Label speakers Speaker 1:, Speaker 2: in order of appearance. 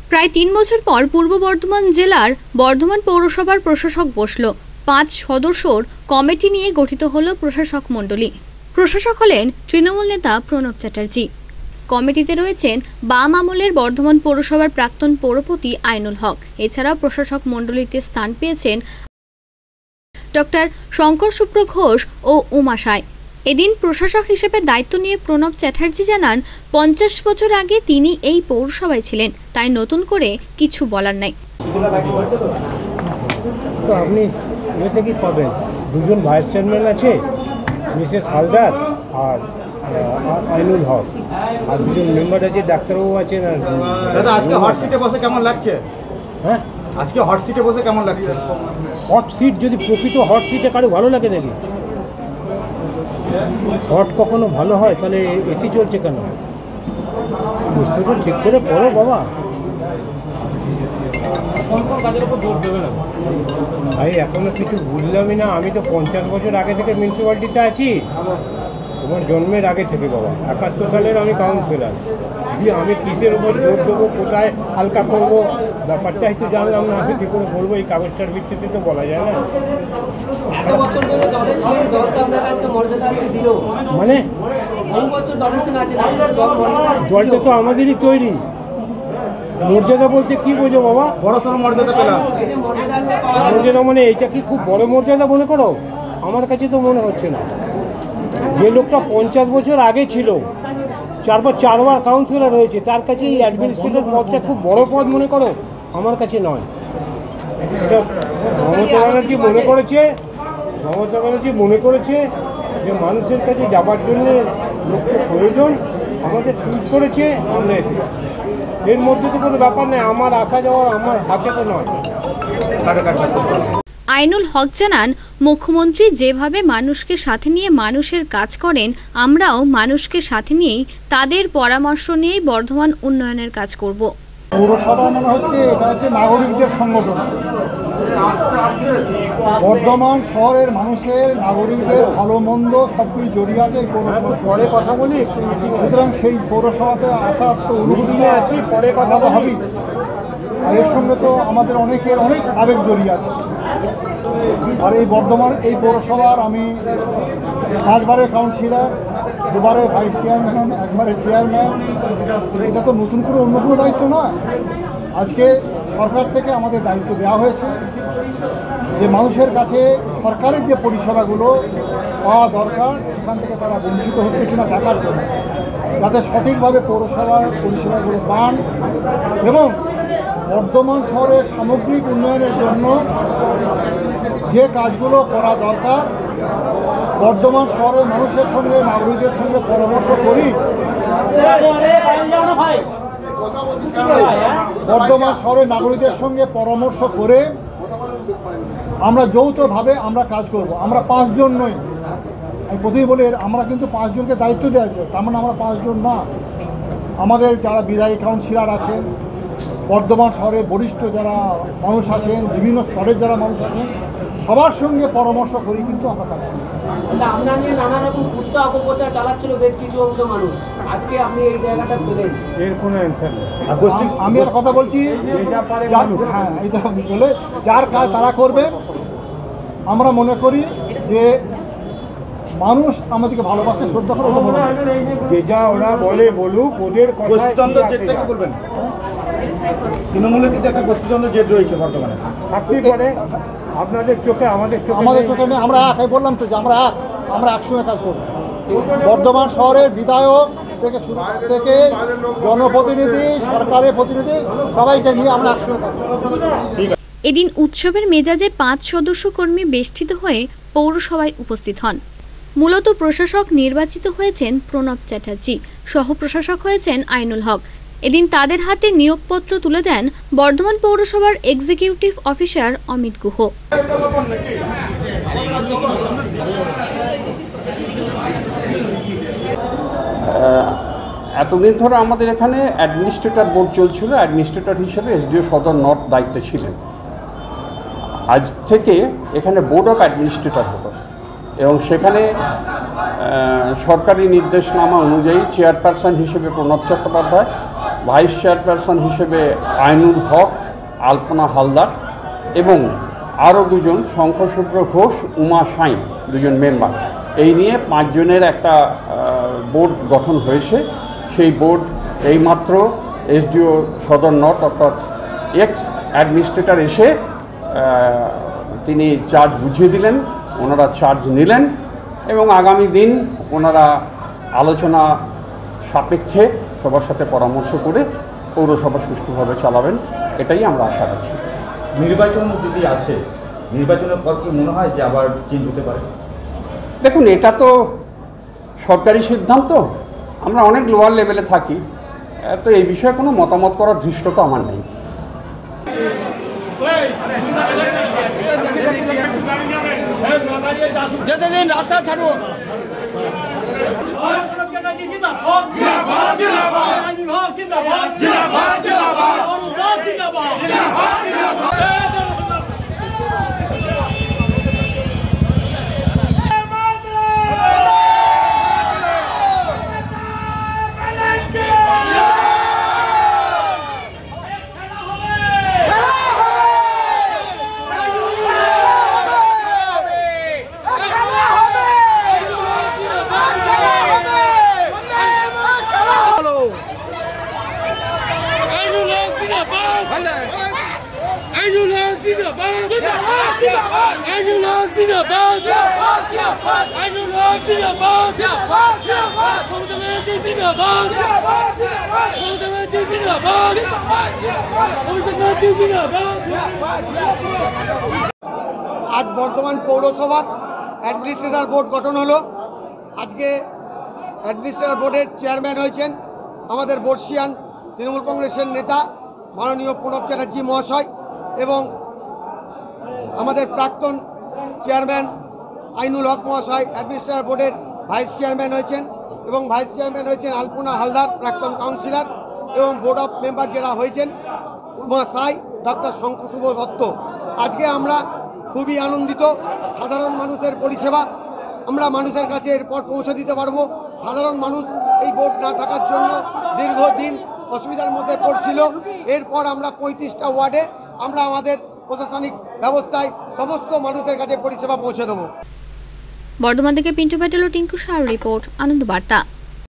Speaker 1: প্রায় ৩ বছর পর পূর্ব বর্ধমান জেলার বর্ধমান পৌরসভার প্রশাসক বসল। ৫ সদস্যর কমিটি নিয়ে গঠিত হলো প্রশাসক মণ্ডলী। প্রশাসক হলেন তৃণমূল নেতা প্রণব চ্যাটার্জি। কমিটিতে রয়েছেন বাম আমলের বর্ধমান পৌরসভার প্রাক্তন পৌরপতি আইনুল হক। এছাড়াও প্রশাসক মণ্ডলীতে স্থান পেয়েছেন ডক্টর শঙ্কর সুপ্র ঘোষ ও উমা সায়। এদিন প্রশাসক হিসেবে দায়িত্ব নিয়ে প্রণব চ্যাটার্জি জানান, ৫০ বছর আগে তিনি এই পৌরসভায় ছিলেন, তাই নতুন করে কিছু বলার নাই।
Speaker 2: তো আপনি এতে কি পাবেন, দুজন ভাইস চেয়ারম্যান আছে, মিসেস হালদার আর আইনুল হক, আর দুজন মেম্বার আছে, ডাক্তারবাবু আছেন। আর
Speaker 3: দাদা, আজকে হট সিটে বসে কেমন লাগছে?
Speaker 2: হ্যাঁ,
Speaker 3: আজকে হট সিটে বসে কেমন লাগছে?
Speaker 2: হট সিট যদি প্রকৃত হট সিটে কারো ভালো লাগে নাকি? হট কখনো ভালো হয়? তাহলে এসি চলছে কেন? বুঝতে ঠিক করে করো বাবা। ভাই এখনো কিছু বুঝলামই না। আমি তো ৫০ বছর আগে থেকে মিউনিসিপ্যালিটিতে আছি, তোমার জন্মের আগে থেকে বাবা। ৭১ সালের আমি কাউন্সিলর। আমি কিসের উপর জোর দেবো, কোথায় হালকা করবো, ব্যাপারটা হয়তো জানলাম না। আমি কী করে বলবো? এই কাগজটার ভিত্তিতে তো বলা যায় না। মানে দলটা তো আমাদেরই তৈরি। মর্যাদা বলতে কি বোঝো বাবা?
Speaker 3: বড় সড়ো মর্যাদা পেলাম।
Speaker 2: মর্যাদা মানে এইটা কি খুব বড় মর্যাদা মনে করো? আমার কাছে তো মনে হচ্ছে না। যে লোকটা ৫০ বছর আগে ছিল, চারবার কাউন্সিলর হয়েছে, তার কাছে এই অ্যাডমিনিস্ট্রেটর পদটা খুব বড় পদ মনে করো? আমার কাছে নয়। এটা মমতা ব্যানার্জি মনে করেছে যে মানুষের কাছে যাবার জন্য লোককে প্রয়োজন, আমাদের চুজ করেছে, আমরা এসেছি। এর মধ্যে তো কোনো ব্যাপার নেই, আমার আসা যাওয়ার আমার হাতে তো নয়।
Speaker 1: আইনুল হক জানান, মুখ্যমন্ত্রী যেভাবে মানুষকে সাথে নিয়ে মানুষের কাজ করেন, আমরাও মানুষকে সাথে নিয়েই তাদের পরামর্শ নিয়েই বর্ধমান উন্নয়নের কাজ করব।
Speaker 4: পৌরসভা মনে হচ্ছে এটা হচ্ছে নাগরিকদের সংগঠন। বর্ধমান শহরের মানুষের, নাগরিকদের ভালো মন্দ সব কিছু জড়িয়ে আছে এই পৌরসভা। সুতরাং সেই পৌরসভাতে আসার তো অনুভূতিটা আলাদা হবেই। আর এর সঙ্গে তো আমাদের অনেকের অনেক আবেগ জড়িয়ে আছে। আর এই বর্ধমান এই পৌরসভার আমি ৫ বারের কাউন্সিলর, ২ বারের ভাইস চেয়ারম্যান, ১ বারের চেয়ারম্যান। এটা তো নতুন করে অন্য কোনো দায়িত্ব নয়। আজকে সরকার থেকে আমাদের দায়িত্ব দেওয়া হয়েছে যে মানুষের কাছে সরকারের যে পরিষেবাগুলো পাওয়া দরকার সেখান থেকে তারা বঞ্চিত হচ্ছে কিনা দেখার জন্য, যাতে সঠিকভাবে পৌরসভার পরিষেবাগুলো পান এবং বর্ধমান শহরের সামগ্রিক উন্নয়নের জন্য যে কাজগুলো করা দরকার বর্ধমান শহরের মানুষের সঙ্গে, নাগরিকদের সঙ্গে পরামর্শ করি। বর্ধমান শহরের নাগরিকদের সঙ্গে পরামর্শ করে আমরা যৌথভাবে আমরা কাজ করব। আমরা ৫ জন নই। আমি প্রথমেই বলি, আমরা কিন্তু ৫ জনকে দায়িত্ব দেওয়া হয়েছে, তার মানে আমরা ৫ জন না। আমাদের যারা বিধায়ী কাউন্সিলর আছেন, বর্ধমান শহরে বরিষ্ঠ যারা মানুষ আছেন, বিভিন্ন স্তরের যারা মানুষ আছেন, সবার সঙ্গে পরামর্শ করি কিন্তু আমরা কাজ করি।
Speaker 5: আমরা নিয়ে নানা রকম কুৎসা অপপ্রচার চালাচ্ছিল বেশ কিছু অংশ মানুষ। আজকে আপনি এই জায়গাটা পেলেন,
Speaker 2: এর কোনো অ্যান্সার নেই।
Speaker 4: আমি আর কথা বলছি, হ্যাঁ, এটা বলে যার কাজ তারা করবে। আমরা মনে করি যে মানুষ আমাদেরকে ভালোবাসে, শ্রদ্ধা করে।
Speaker 2: যে যা ওরা বলে বলুক, ওদের
Speaker 3: গোষ্ঠীতন্ত্র জেদটা কি বলবেন? তৃণমূলের কিন্তু একটা গোষ্ঠীতন্ত্র জেদ রয়েছে বর্তমানে।
Speaker 2: থাকতেই পারে। আপনাদের চোখে, আমাদের
Speaker 4: চোখে নেই। আমরা বললাম তো যে আমরা একসঙ্গে কাজ করব। বর্ধমান শহরের বিধায়ক থেকে শুরু থেকে জনপ্রতিনিধি, সরকারের প্রতিনিধি, সবাইকে নিয়ে আমরা একসঙ্গে কাজ করব।
Speaker 1: এদিন উৎসবের মেজাজে ৫ সদস্য কর্মী বেষ্টিত হয়ে পৌরসভায় উপস্থিত হন। মূলত প্রশাসক নির্বাচিত হয়েছেন প্রণব চ্যাটার্জি, সহ প্রশাসক হয়েছেন আইনুল হক। এদিন তাদের হাতে নিয়োগপত্র তুলে দেন বর্ধমান পৌরসভার এক্সিকিউটিভ অফিসার অমিত গুহ।
Speaker 6: এতদিন ধরে আমাদের এখানে অ্যাডমিনিস্ট্রেটর বোর্ড চলছিল। অ্যাডমিনিস্ট্রেটর হিসেবে এসডিও সদর নর্থ দায়িত্বে ছিলেন। আজ থেকে এখানে বোর্ড অফ অ্যাডমিনিস্ট্রেটর হতো এবং সেখানে সরকারি নির্দেশনামা অনুযায়ী চেয়ারপারসন হিসেবে প্রণব চট্টোপাধ্যায়, ভাইস চেয়ারপারসন হিসেবে আইনুল হক, আলপনা হালদার এবং আরও দুজন শঙ্খশুভ্র ঘোষ, উমা সাঁই, দুজন মেম্বার। এই নিয়ে 5 জনের একটা বোর্ড গঠন হয়েছে। সেই বোর্ড এইমাত্র এসডিও সদর নর্থ অর্থাৎ এক্স অ্যাডমিনিস্ট্রেটর এসে তিনি চার্জ বুঝিয়ে দিলেন, ওনারা চার্জ নিলেন এবং আগামী দিন ওনারা আলোচনা সাপেক্ষে সবার সাথে পরামর্শ করে পৌরসভা সুষ্ঠুভাবে চালাবেন, এটাই আমরা আশা রাখছি।
Speaker 3: নির্বাচন যদি আসে, নির্বাচনের পর কি মনে হয় যে আবার চেঞ্জ হতে পারে?
Speaker 6: দেখুন, এটা তো সরকারি সিদ্ধান্ত, আমরা অনেক লোয়ার লেভেলে থাকি, তো এই বিষয়ে কোনো মতামত করার ধৃষ্টতা আমার নেই।
Speaker 7: যেদিন রাস্তা ছাড়ো
Speaker 8: আজ বর্ধমান পৌরসভার অ্যাডমিনিস্ট্রেটর বোর্ড গঠন হলো। আজকে অ্যাডমিনিস্ট্রেটর বোর্ডের চেয়ারম্যান হয়েছেন আমাদের বর্ষিয়ান তৃণমূল কংগ্রেসের নেতা মাননীয় প্রণব চ্যাটার্জি মহাশয় এবং আমাদের প্রাক্তন চেয়ারম্যান আইনুল হক মহাশয় অ্যাডমিনিস্ট্রেটর বোর্ডের ভাইস চেয়ারম্যান হয়েছেন এবং ভাইস চেয়ারম্যান হয়েছেন আলপনা হালদার, প্রাক্তন কাউন্সিলর, এবং বোর্ড অফ মেম্বার যারা হয়েছেন উমা সাই, ডক্টর শঙ্খশুভ দত্ত। আজকে আমরা খুবই আনন্দিত। সাধারণ মানুষের পরিষেবা আমরা মানুষের কাছে এরপর পৌঁছে দিতে পারবো। সাধারণ মানুষ এই বোর্ড না থাকার জন্য দীর্ঘদিন অসুবিধার মধ্যে পড়ছিল। এরপর আমরা 35টা ওয়ার্ডে আমরা আমাদের প্রশাসনিক ব্যবস্থায় সমস্ত মানুষের কাছে পরিষেবা পৌঁছে দেবো।
Speaker 1: বর্ধমান থেকে পিন্টু প্যাটেল ও টিঙ্কু সাহার রিপোর্ট, আনন্দ বার্তা।